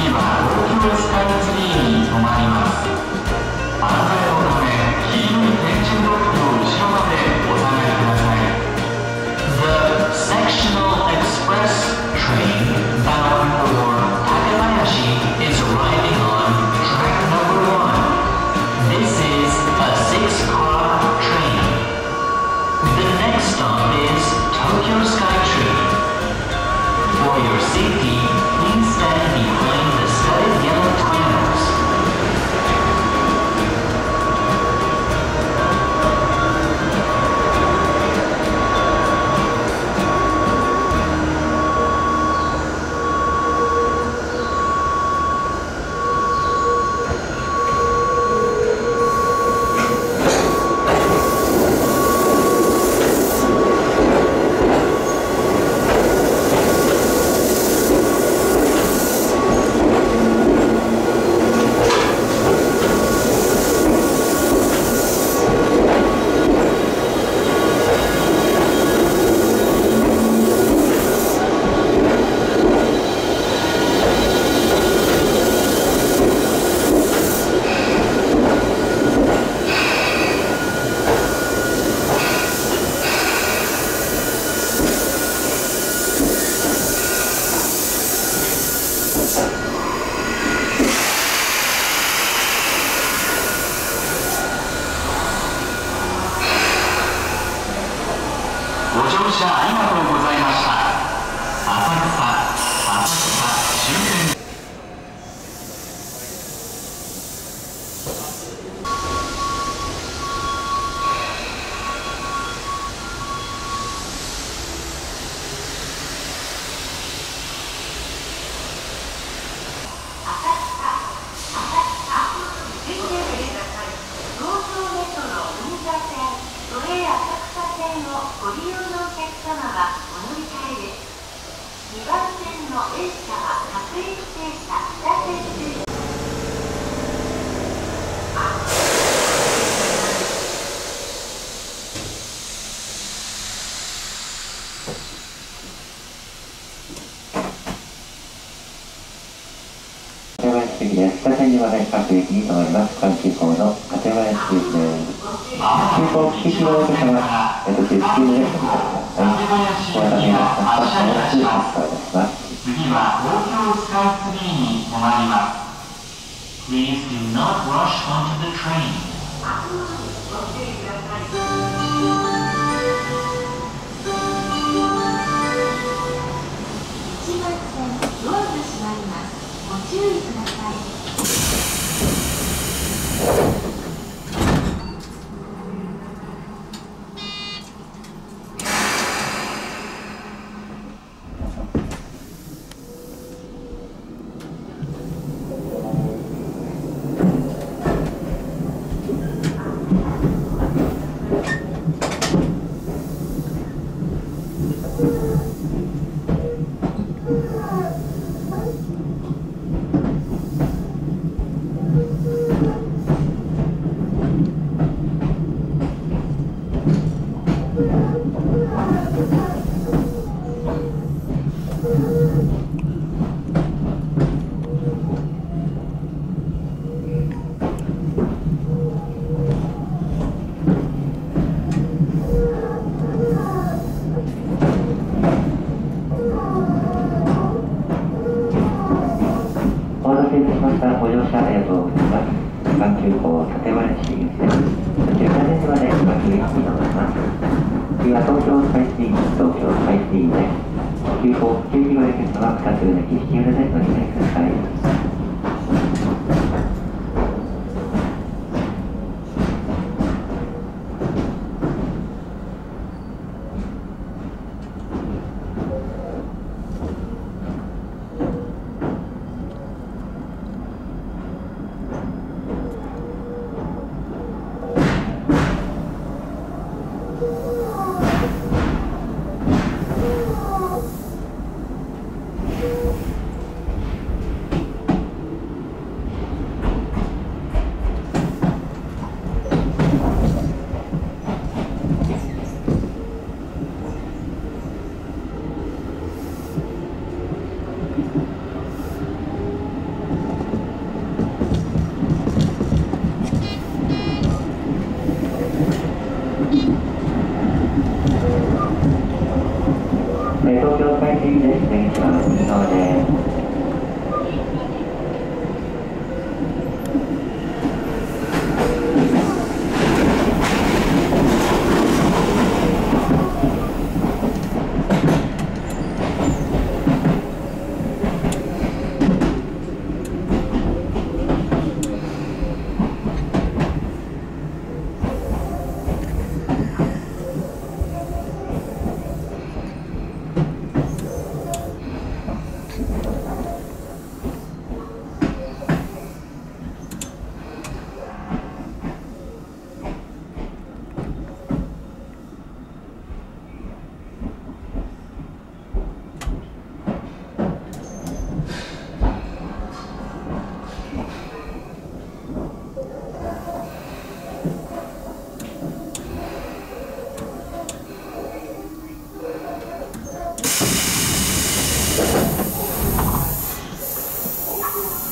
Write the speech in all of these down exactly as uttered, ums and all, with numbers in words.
北千住台各駅に停まります。環急行の館林駅です。急行危機のお客様、えっと、スピードで乗り換えてください。お待たせいたしました。まもなく発車いたします。 次は東京スカイツリーに停まります。Please do not rush onto the train. 一番線ドアが閉まります。ご注意ください。 ご乗車ありがとうございます。環急行館林駅です。そちら北千住まで各駅に停まります。次は東京スカイツリー、東京スカイツリーです。急行きゅうじご駅様ふたつ抜き引き裏で乗り換えください。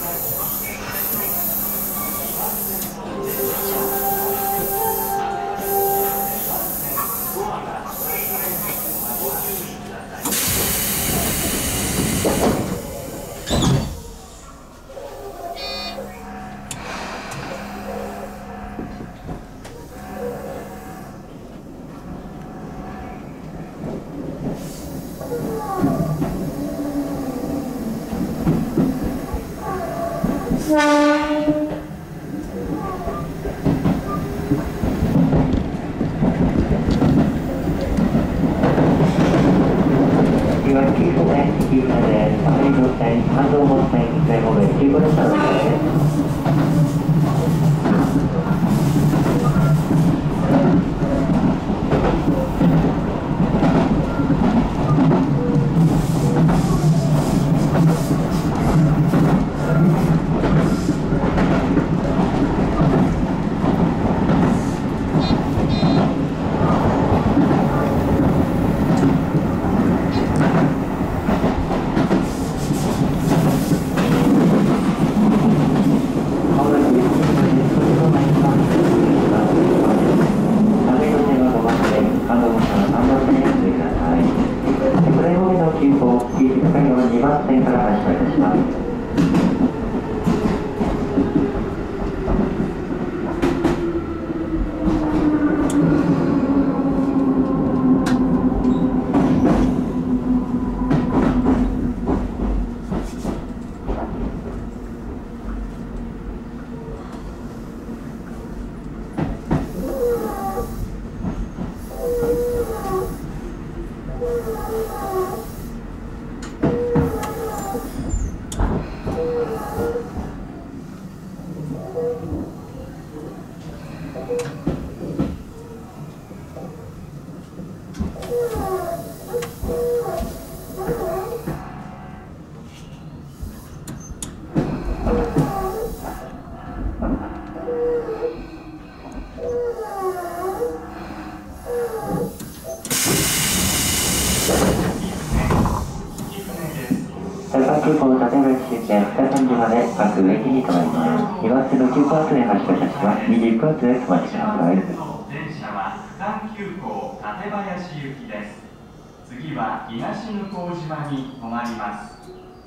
空港立山周辺北三島で各駅に停まります。岩瀬の急行発で発車いたします。にじゅっぷんでお待ちください。 電車は北急行館林行きです。次は東向島に停まります。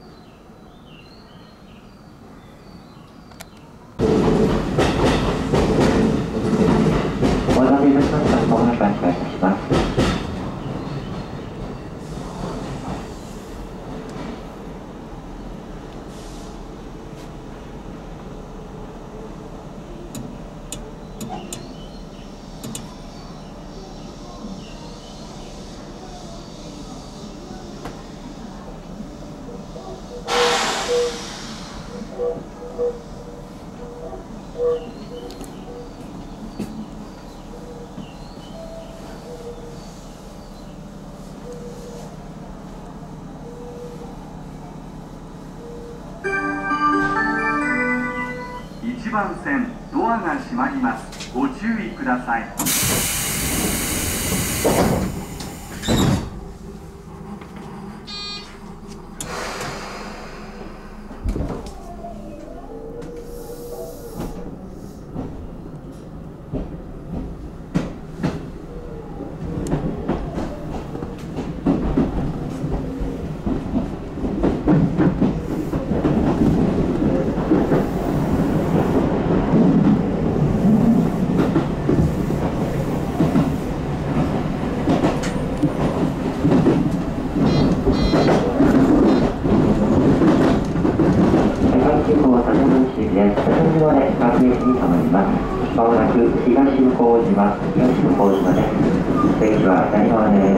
お待たせいたしました。まもなく発車いたします。 いちばん線ドアが閉まります。ご注意ください。まもなく東向島、東向島です。電気は左側です。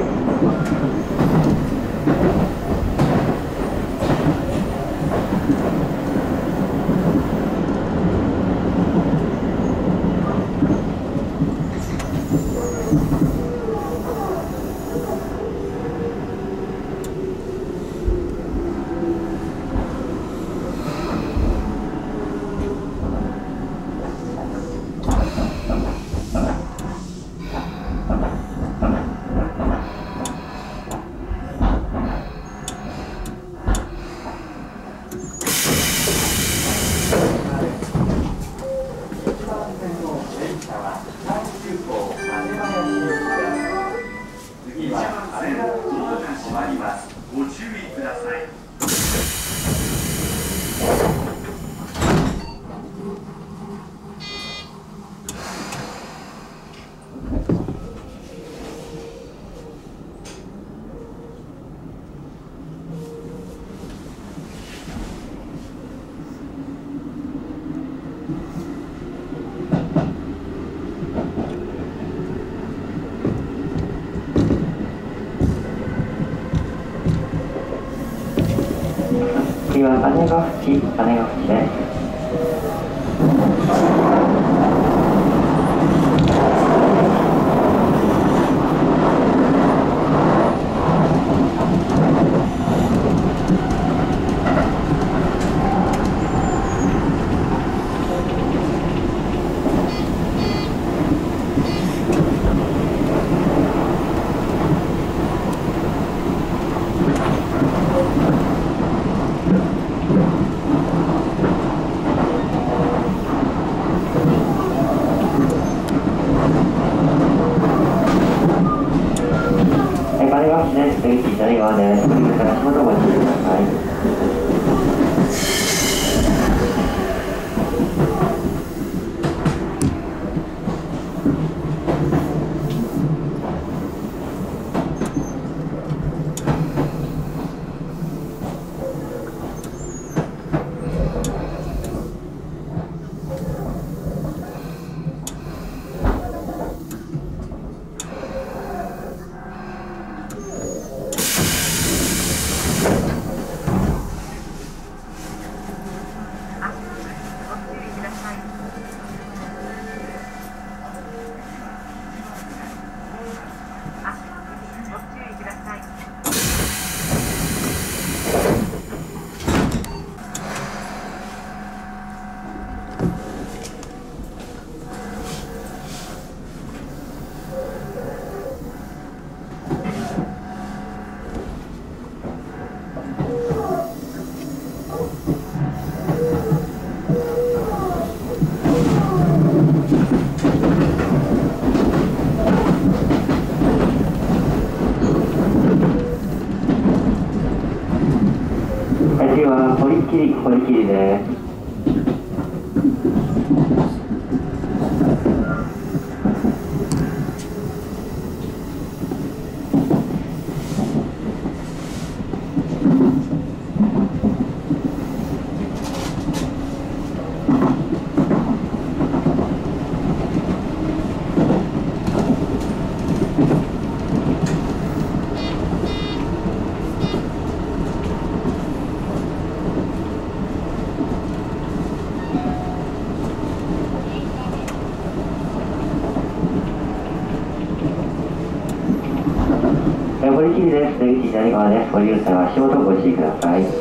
は姉ヶ淵、姉ヶ淵です。出口左側です。これから足元ご注意ください。次は堀切堀切です。堀切です。出口左側です。ご利用者は足元ご注意ください。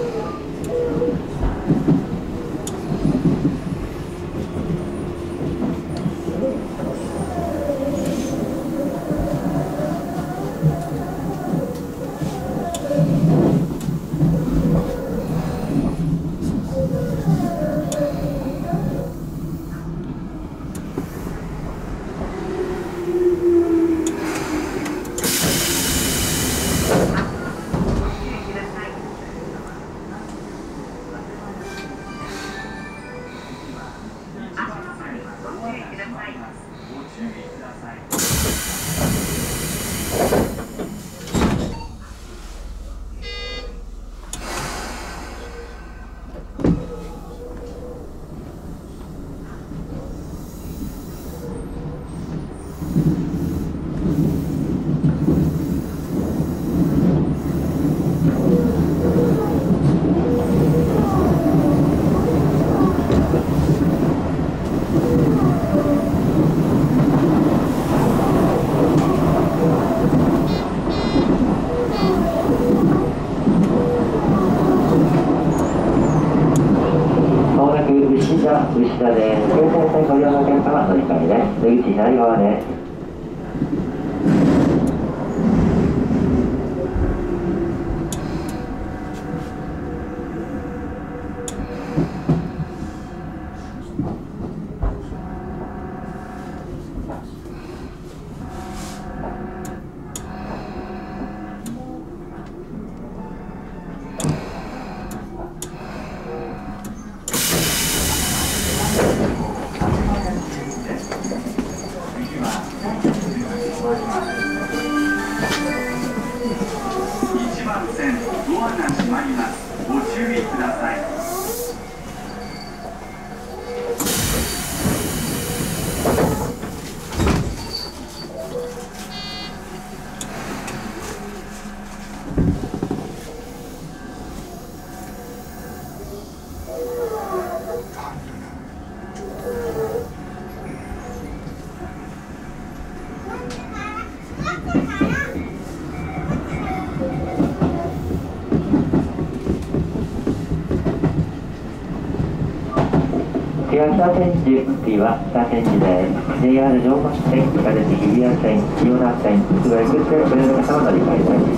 牛田です。京成線ご利用のお客様乗り換えです。出口左側です。 次は次は北千住、次は北千住です。ジェイアール 常磐線、地下鉄日比谷線、千代田線、つぐらいくってご利用の方は乗り換えです。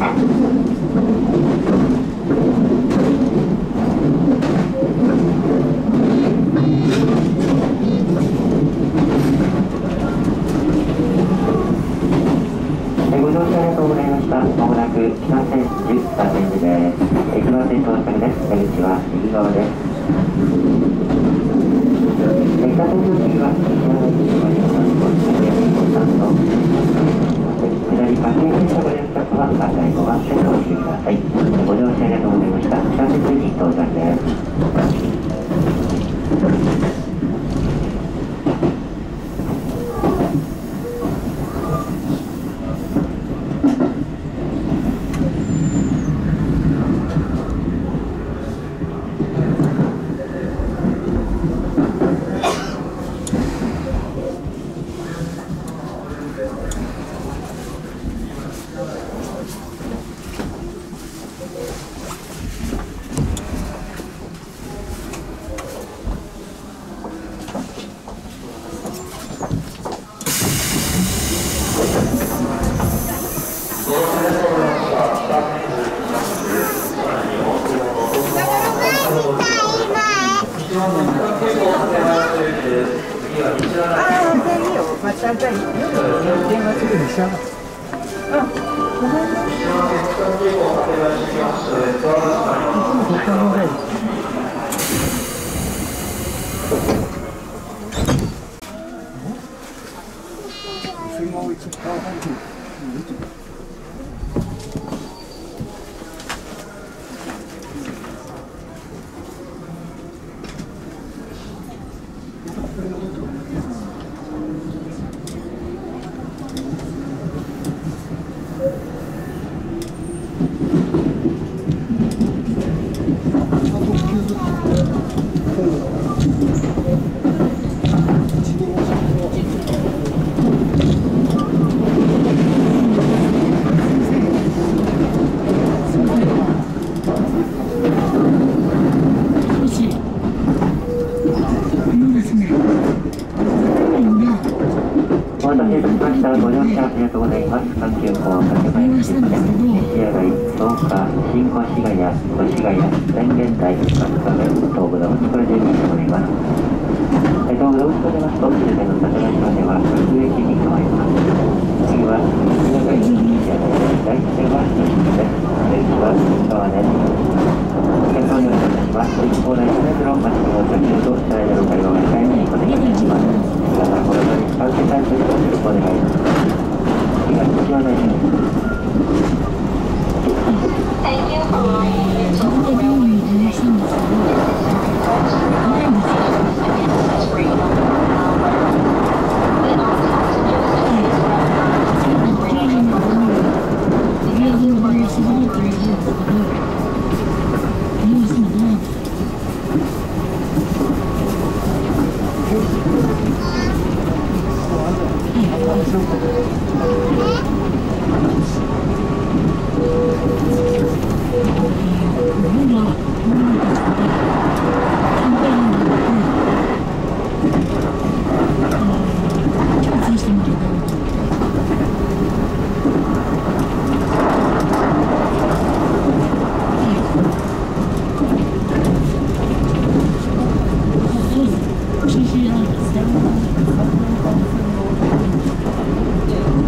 ご乗車ありがとうございました。まもなく北千住、北千住です。いちばん線到着です。出口は右側です。北千住駅は西山駅までのトランスポートのさんの下りパッケージ車ご利用客はだいごばん線をお降りください。ご乗車ありがとうございました。北千住に到着です。 シーシーアール ですね。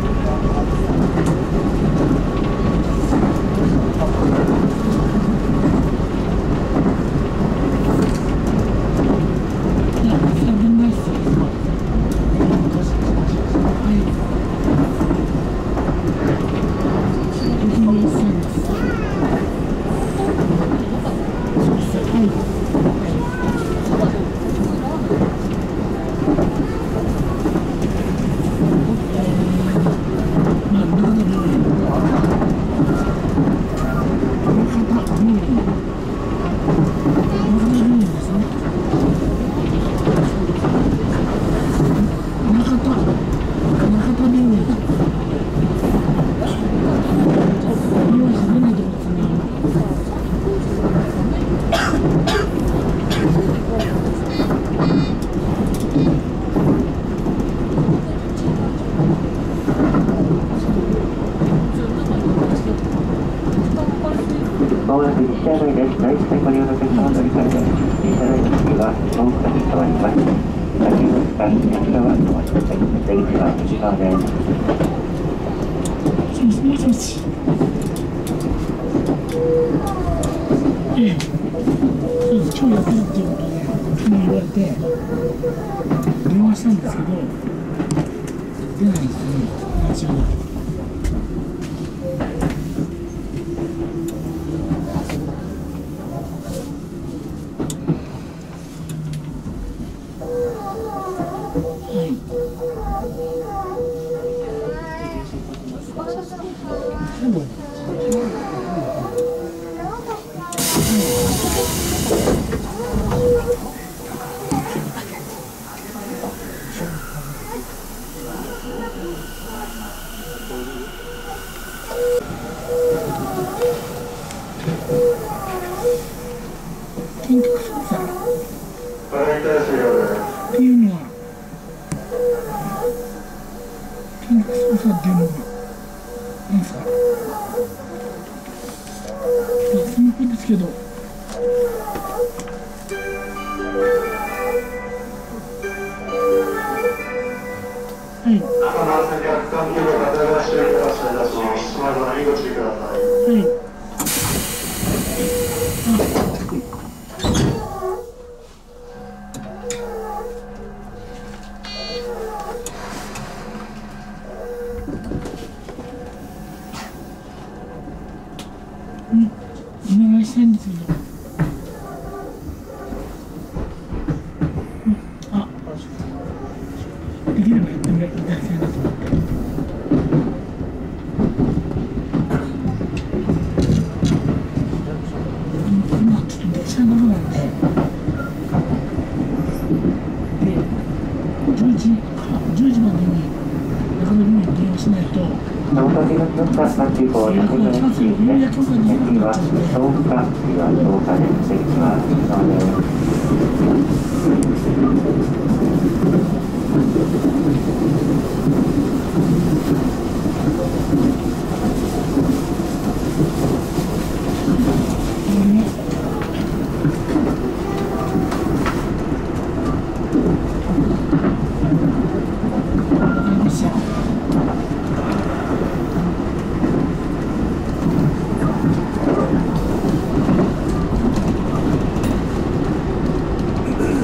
車内で第一線ご利用のお客様乗り換えで、電車内の次は東北に変わります。先の使い右側のお待ちください。出口は右側です。 もしもしもし。ええ。今日やってるっていうことで、昨日言われて、電話したんですけど、出ないんですよね、話が。はい。でも天気操作っていうのは天気操作っていうのは何ですか？スマホですけどはい。はい。お願いしたいんですけど、うん、あ、できればやってもらいたいなと思って。今ちょっと電車の中なんで、で、じゅうじか、じゅうじまでに中野に電話しないと。 おかけが来ました。さんきゅうご、館林駅です。次は東北か、次は東北です。出口は右側です。 はい。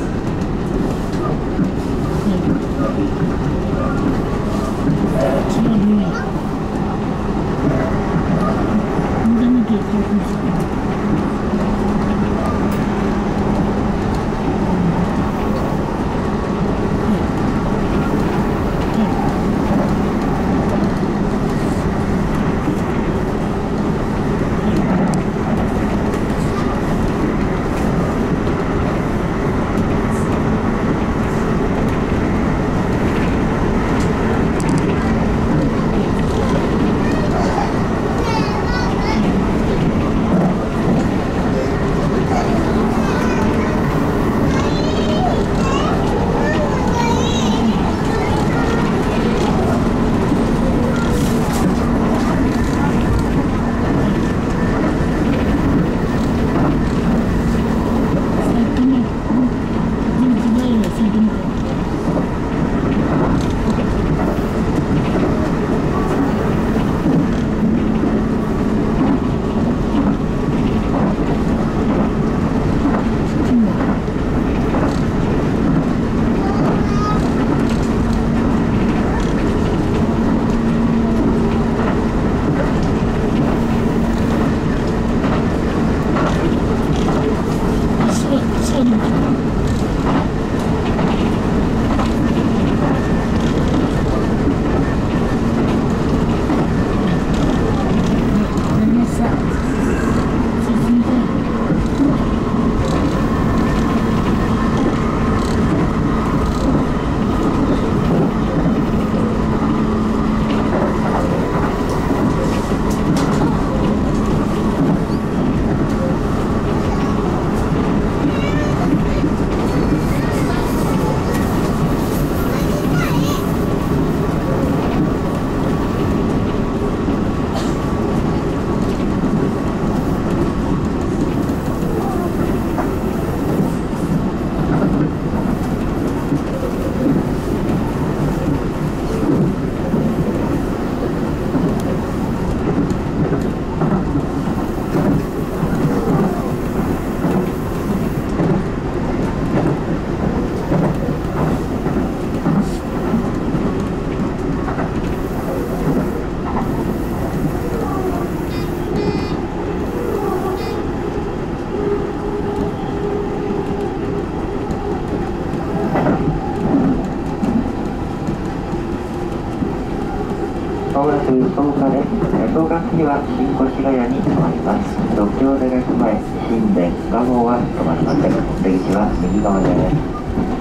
もなく草加です。草加次は新越谷に停まります。六条出口前、新田、蒲生は止まりません。出口は右側です。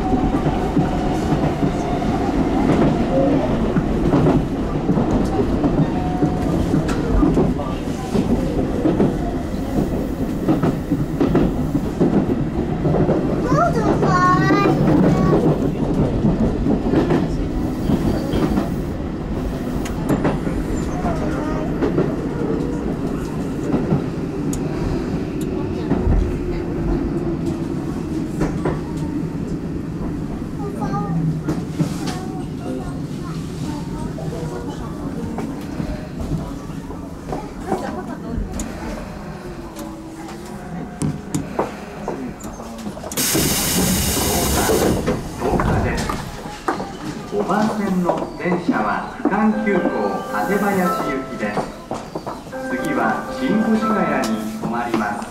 ごばん線の電車は区間急行館林行きです。次は新越谷に停まります。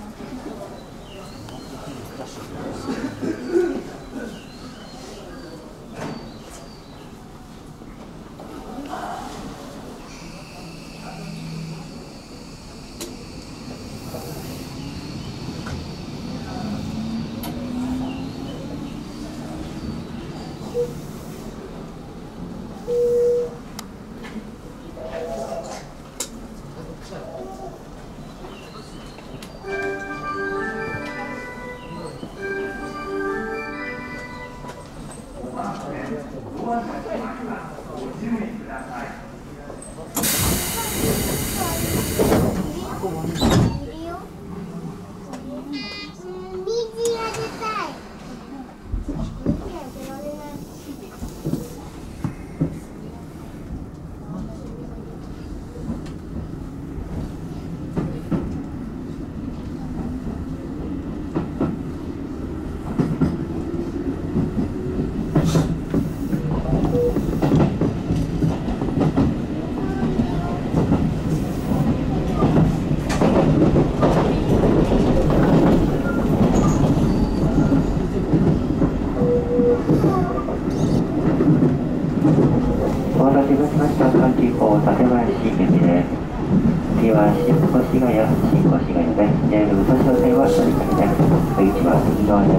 次は新越谷、新越谷で ジェイアール 宇都商線は乗り換えです。出口は右側です。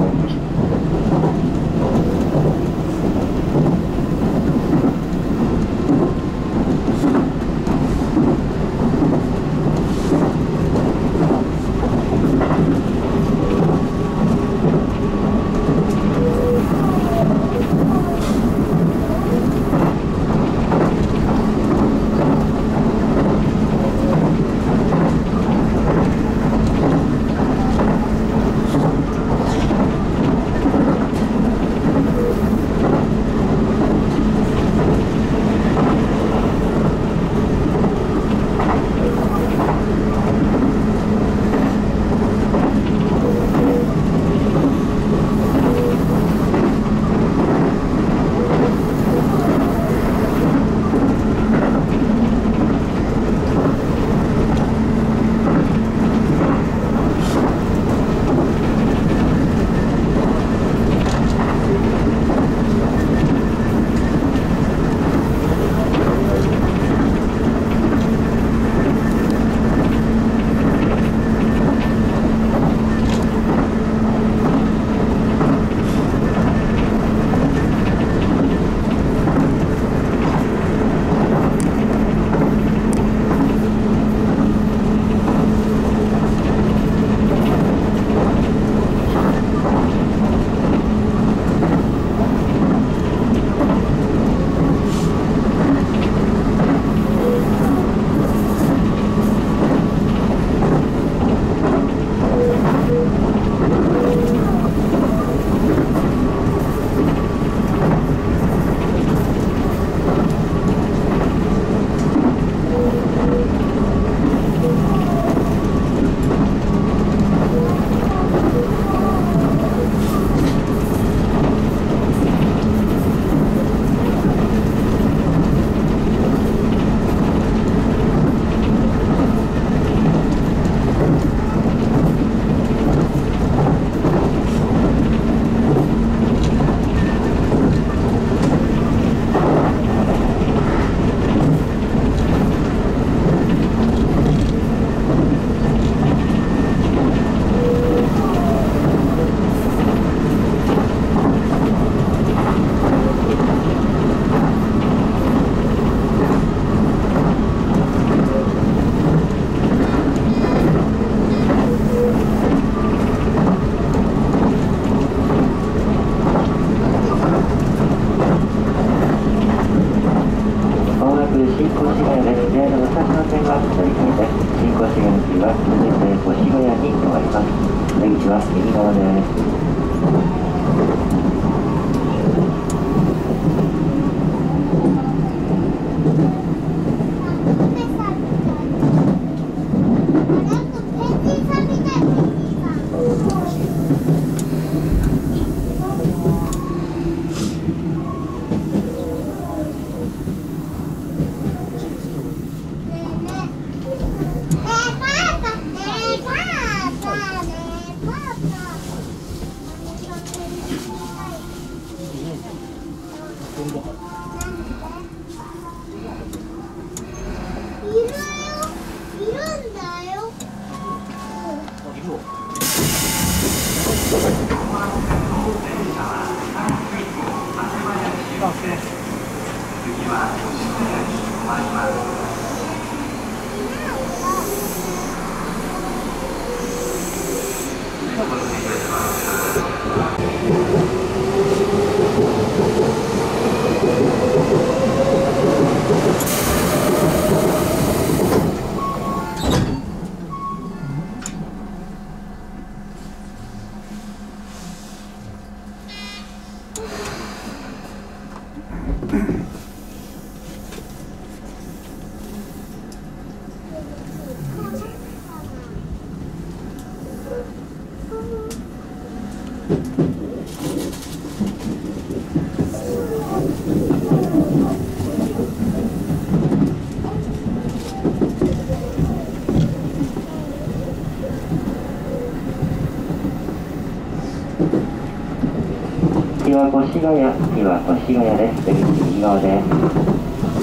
次は越谷、次は越谷です。出口右側です。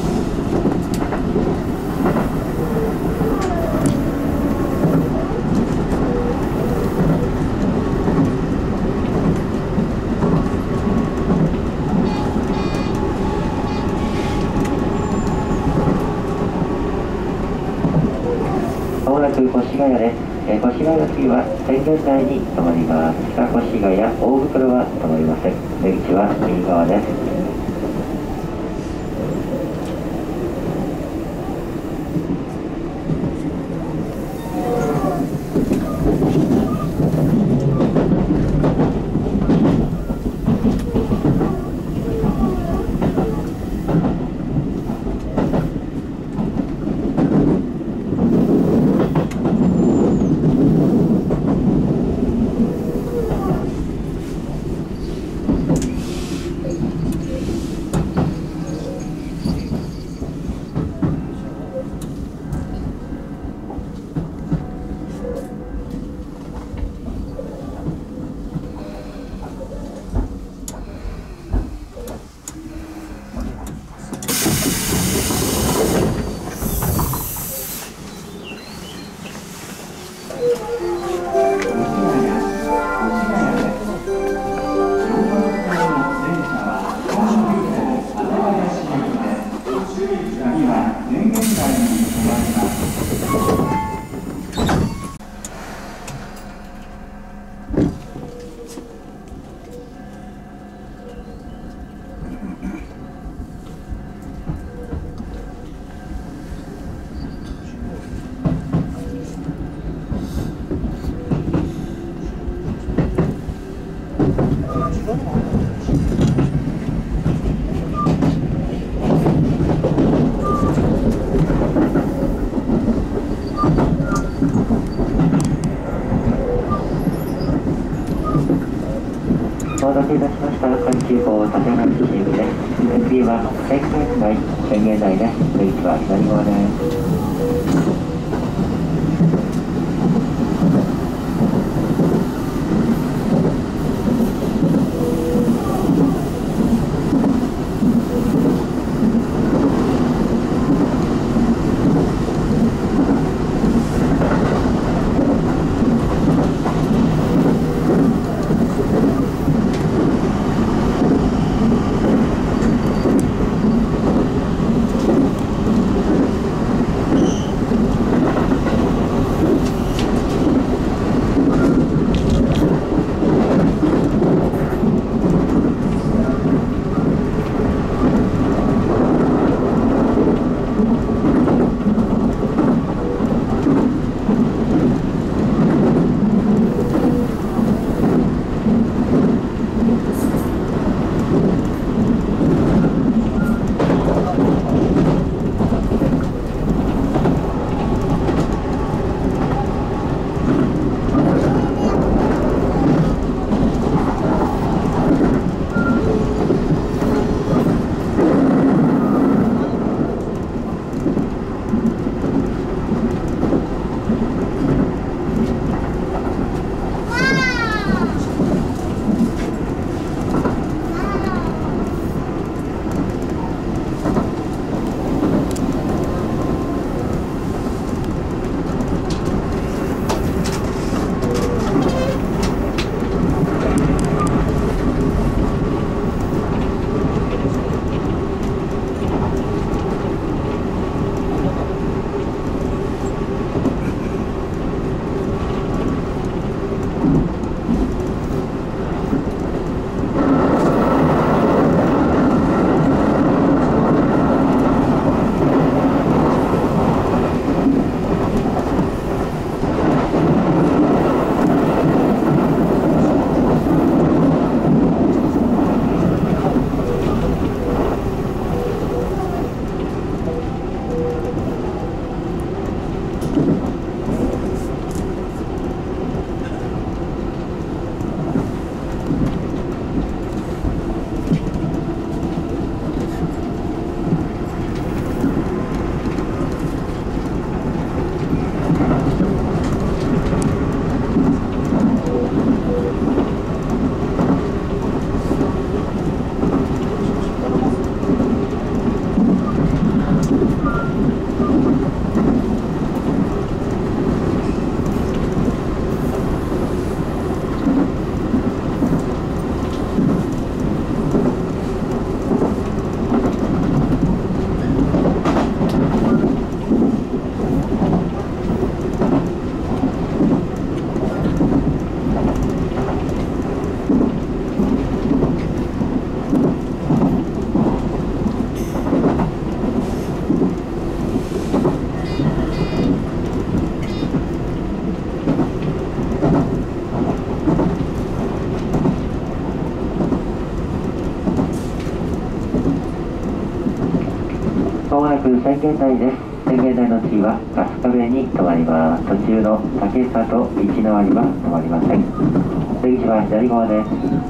まもなく越谷です。えー、越谷の次は宣言台に停まります。北越谷、大袋は停まりません。出口は右側です。お待たせいたしました。環急行立山市行きです。次は宣言台、宣言台です。出口は左側です。 もなく宣言台です。宣言台の次は春日部に停まります。途中の竹里一の割は止まりません。出口は左側です。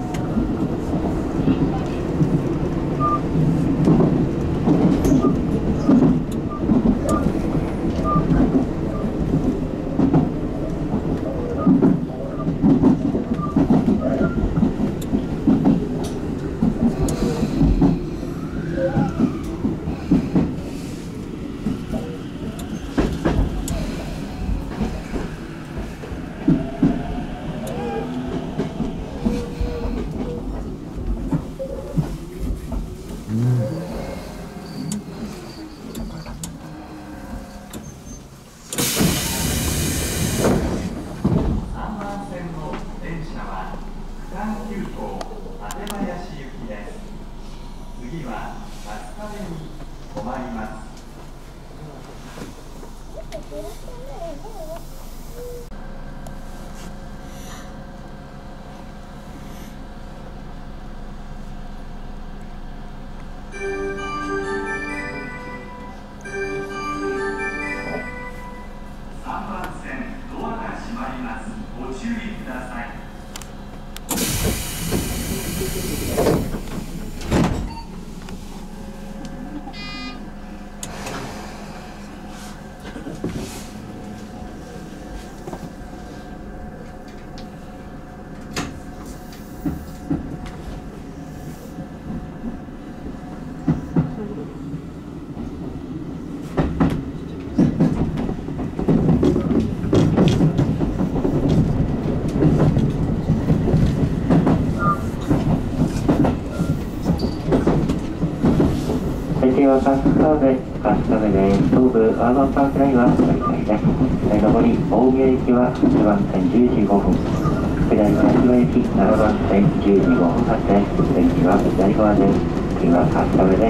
は春日部、春日部で東武アーバンパークラインは乗り換えです。上り大宮行きははちばん線じゅうじごふん、下り柏行きななばん線じゅうじごふん発です。出口は左側です。次は春日部です。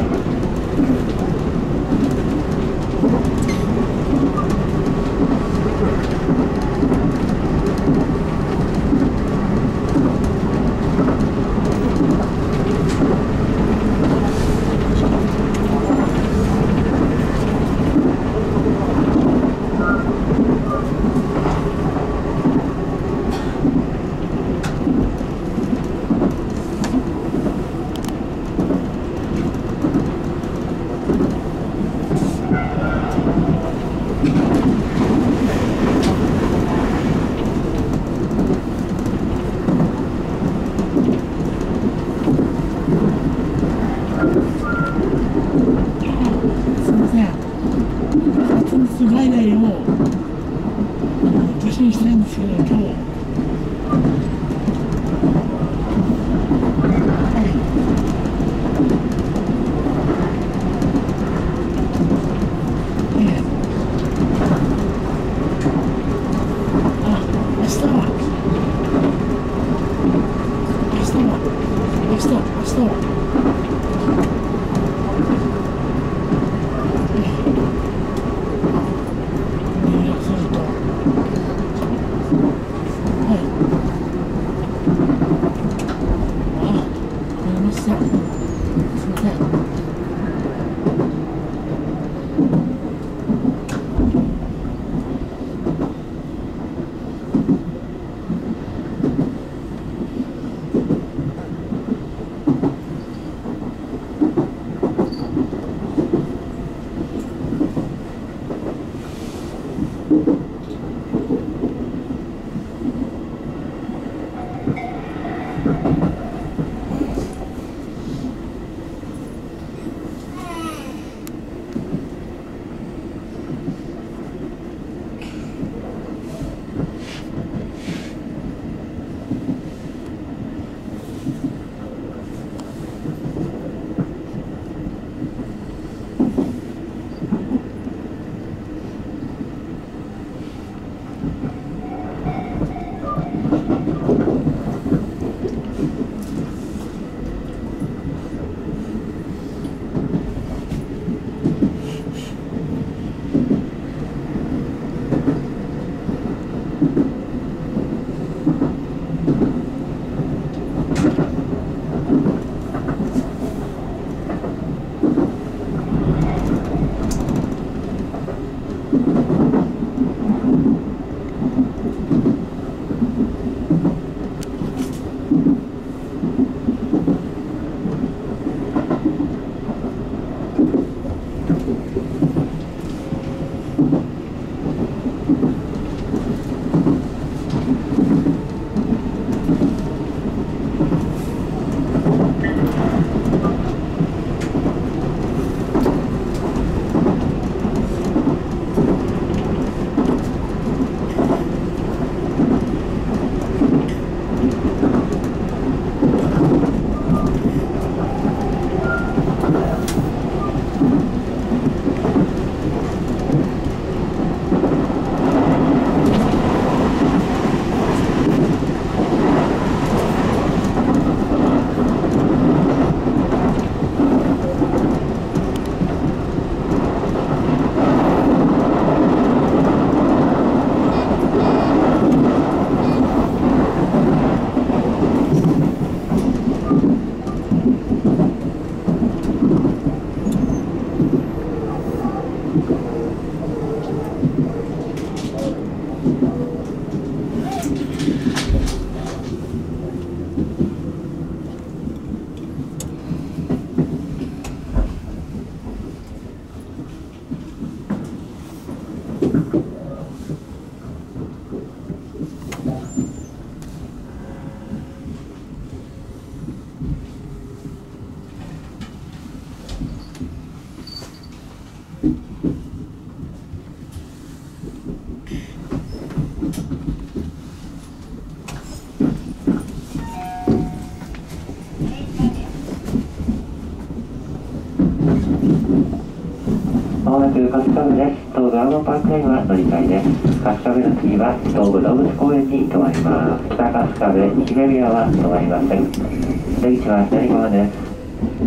まもなく春日部です。東武アーバンパークラインは乗り換えです。春日部の次は東武動物公園に停まります。北春日部、姫宮は停まりません。出口は左側です。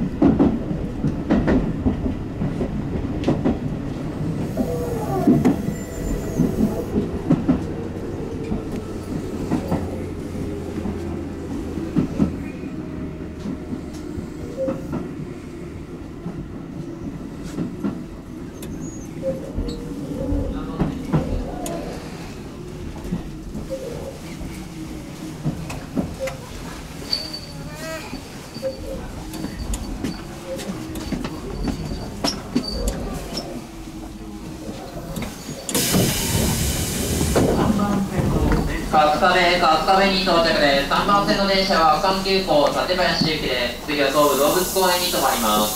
春日部、春日部に到着です。さんばん線の電車は阪急行館林行きです。次は東武動物公園に停まります。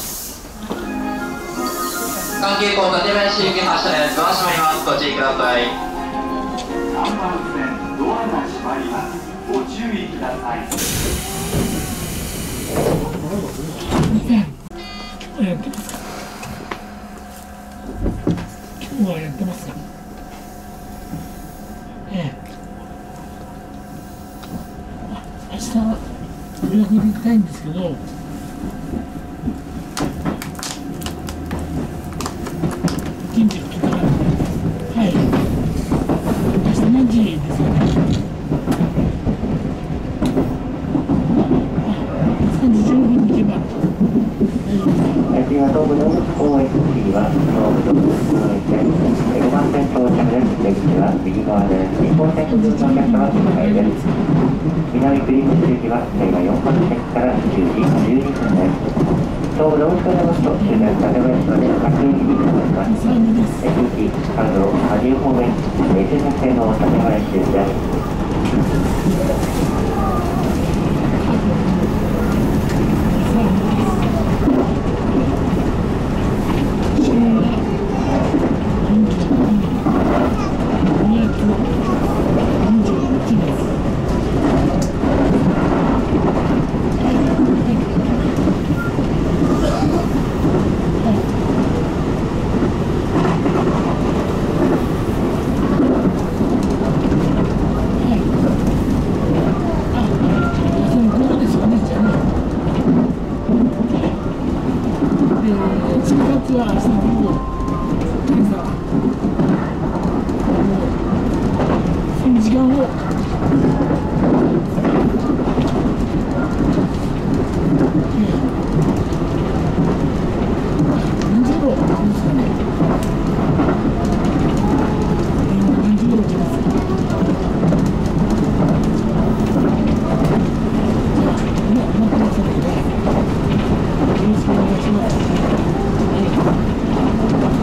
阪急行館林行き発車です。ドア閉まります。ご注意ください。 さんばん線ドアが閉まります。ご注意ください。 やってますか。今日はやってますか。ええ。明日予約で行きたいんですけど。近所とか。はい。明日何時ですかね。さんじじゅうごふんに行けば。 次は東武動物公園、次は東武動物公園です。ごばん線到着です。出口は右側です。日本線普通のお客様は向かいです。南栗口駅は正がよんばん線からじゅうじじゅうにふんです。東武動物公園のと終点館林まで各駅に停まります。駅行き、関東、羽生方面、列車線の館林です。 よろしくお願いします。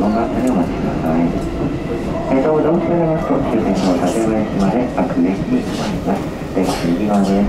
よんばんせんでお待ちください。えー、どうぞ、それでは終点の館林まで各駅に停まります。出口右側です。